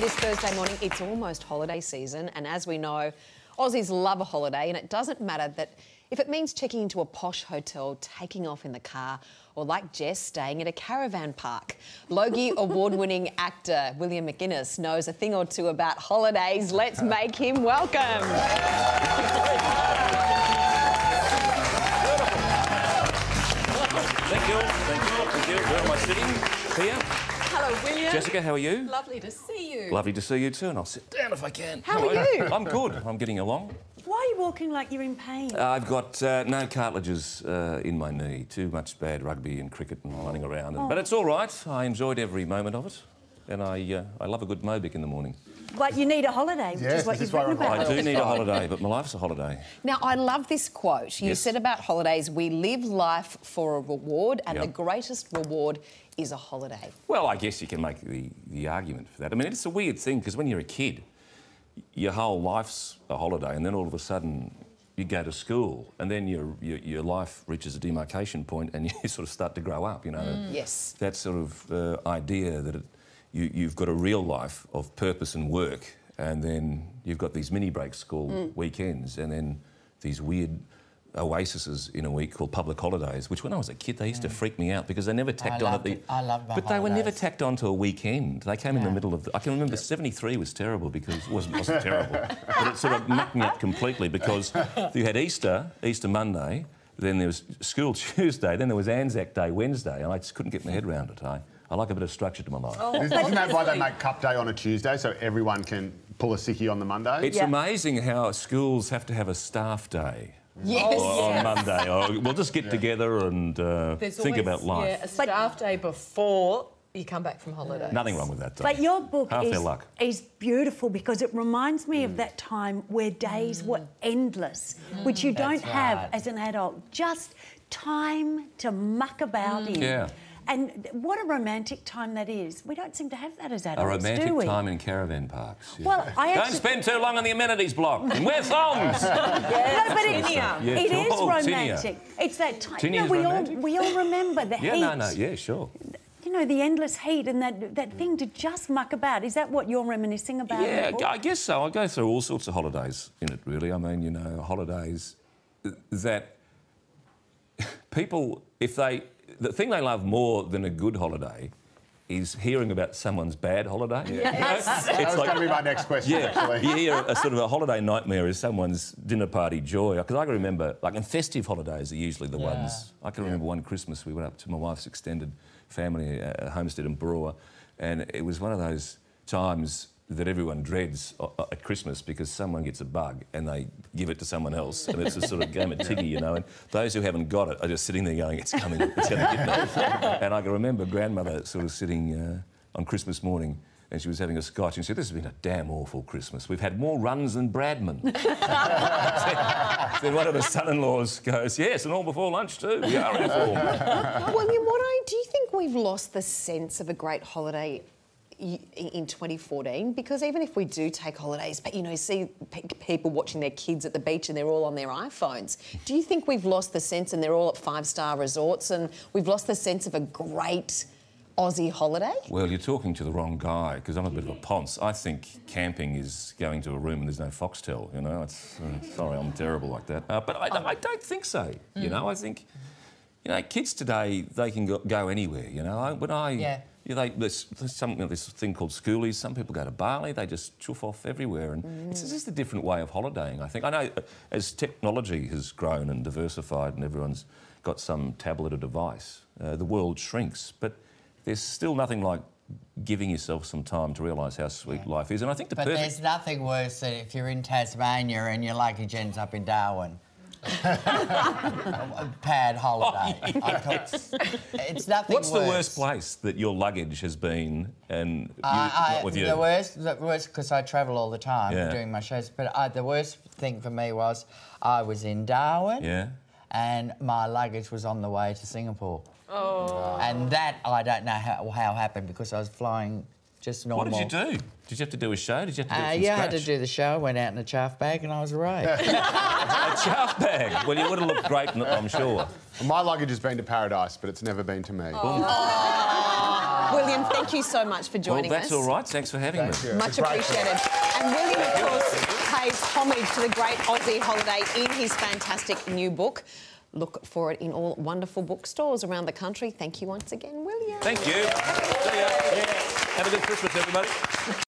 this Thursday morning. It's almost holiday season, and as we know, Aussies love a holiday, and it doesn't matter that if it means checking into a posh hotel, taking off in the car, or like Jess, staying at a caravan park. Logie award-winning actor William McInnes knows a thing or two about holidays. Let's make him welcome. Thank you. Where am I sitting? Here. Hello, William. Jessica, how are you? Lovely to see you. Lovely to see you too, and I'll sit down if I can. How are you? I'm good. I'm getting along. Why are you walking like you're in pain? I've got no cartilages in my knee. Too much bad rugby and cricket and running around. But it's all right. I enjoyed every moment of it, and I love a good Mobic in the morning. But you need a holiday, which is what you've written about. I do need a holiday, but my life's a holiday. Now, I love this quote. You said about holidays, we live life for a reward, and the greatest reward is a holiday. Well, I guess you can make the argument for that. I mean, it's a weird thing, because when you're a kid, your whole life's a holiday, and then all of a sudden you go to school, and then your life reaches a demarcation point, and you sort of start to grow up, you know. Yes. That sort of idea that you've got a real life of purpose and work, and then you've got these mini breaks called weekends, and then these weird oases in a week called public holidays, which when I was a kid they used to freak me out because they never tacked on at the... I loved my But they were holidays. never tacked onto a weekend. They came in the middle of the... I can remember 73 was terrible because... It wasn't terrible, but it sort of mucked me up completely because you had Easter Monday, then there was school Tuesday, then there was Anzac Day Wednesday, and I just couldn't get my head around it. I like a bit of structure to my life. Isn't that why they make Cup Day on a Tuesday, so everyone can pull a sickie on the Monday? It's amazing how schools have to have a staff day. Yes. On Monday. Or we'll just get together and think about life. Yeah, a staff day before you come back from holiday. Nothing wrong with that day. But your book Half their luck. is beautiful because it reminds me of that time where days were endless, which you don't have as an adult. Just time to muck about in. Yeah. And what a romantic time that is. We don't seem to have that as adults, A romantic do we? time in caravan parks. Yeah. Well, I Don't actually... spend too long on the amenities block and wear thongs. No, but it is Oh, romantic. It's that time. Tinnia's No, romantic? we all remember the heat. Yeah, sure. You know, the endless heat and that thing to just muck about. Is that what you're reminiscing about? Yeah, I guess so. I go through all sorts of holidays in it, really. I mean, you know, holidays that people, the thing they love more than a good holiday is hearing about someone's bad holiday. Yes. That was going to be my next question, actually. You hear a sort of a holiday nightmare is someone's dinner party joy. Because I can remember, like, and festive holidays are usually the ones. I can remember one Christmas we went up to my wife's extended family homestead in Brewer, and it was one of those times that everyone dreads at Christmas because someone gets a bug and they give it to someone else, and it's a sort of game of tiggy, you know, and those who haven't got it are just sitting there going, it's coming, it's going to get me. And I can remember grandmother sort of sitting on Christmas morning, and she was having a scotch, and she said, this has been a damn awful Christmas. We've had more runs than Bradman. Then one of her son-in-laws goes, yes, and all before lunch too. We are in form. William, do you think we've lost the sense of a great holiday in 2014? Because even if we do take holidays, but, you know, see people watching their kids at the beach and they're all on their iPhones, do you think we've lost the sense and they're all at five-star resorts and we've lost the sense of a great Aussie holiday? Well, you're talking to the wrong guy, because I'm a bit of a ponce. I think camping is going to a room and there's no foxtel, you know. It's, sorry, I'm terrible like that. But I don't think so, you know. I think, you know, kids today, they can go anywhere, you know. There's this thing called schoolies. Some people go to Bali, they just chuff off everywhere, and it's just a different way of holidaying, I think. I know as technology has grown and diversified and everyone's got some tablet or device, the world shrinks, but there's still nothing like giving yourself some time to realise how sweet life is. And I think there's nothing worse than if you're in Tasmania and your luggage ends up in Darwin. A bad holiday. It's nothing What's the worst place that your luggage has been and not with you? The worst, because I travel all the time doing my shows, but the worst thing for me was I was in Darwin and my luggage was on the way to Singapore. Oh. And that, I don't know how happened because I was flying just normal. What did you do? Did you have to do a show? Did you have to do it from Yeah, scratch? I had to do the show, went out in a chaff bag and I was right. A chaff bag? Well, you would have looked great, I'm sure. My luggage has been to paradise, but it's never been to me. Oh. William, thank you so much for joining Well, that's us. all right. Thanks for having me. Much appreciated. And William, of course, pays homage to the great Aussie holiday in his fantastic new book. Look for it in all wonderful bookstores around the country. Thank you once again, William. Thank you. See ya. Have a good Christmas, everybody.